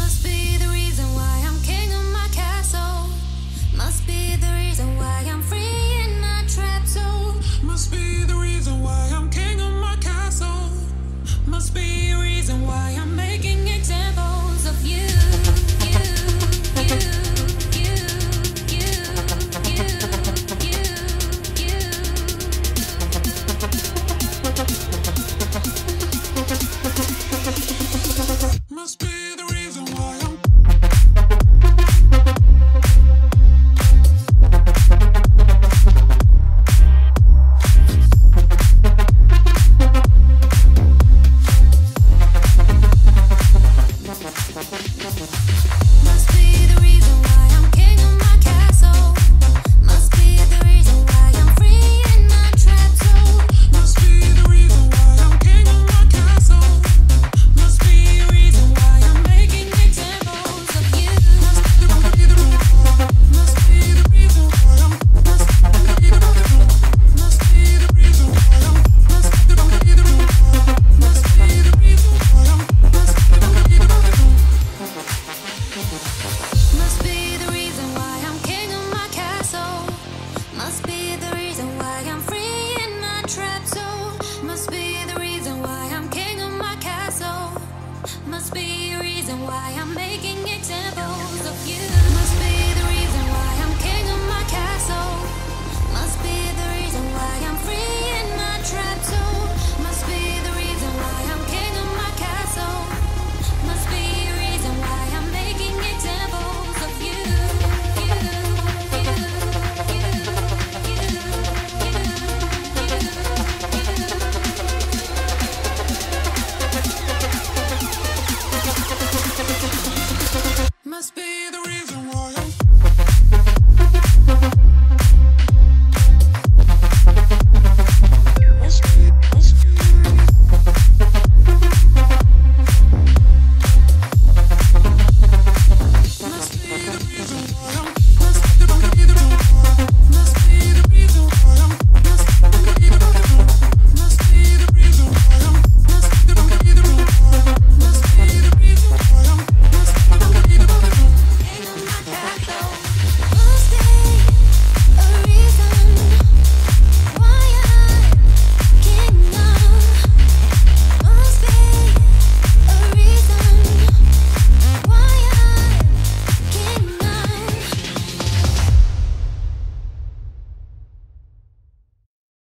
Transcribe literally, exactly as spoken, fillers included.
Must be the reason why I'm king of my castle. Must be the reason why I'm free in my trap zone. Must be the reason why I'm king of my castle. Must be a reason why I'm making examples of you. You, you, you, you, you, you, you. Must be the reason why I'm Must be the reason why I'm king of my castle. Must be the reason why I'm free in my trap zone. Must be the reason why I'm king of my castle. Must be a reason why I'm making examples of you. Must be the reason Must be the reason why I'm Must be the Must be the reason why I'm Must be the Must be the reason why I'm Must be the Must be the reason why I'm king of my castle. Must be the reason why I'm free in my trap zone. Must be the reason why I'm king of my castle. Must be a reason why I'm making examples of you. Must be the reason why I'm king of my castle. Must be the reason why I'm free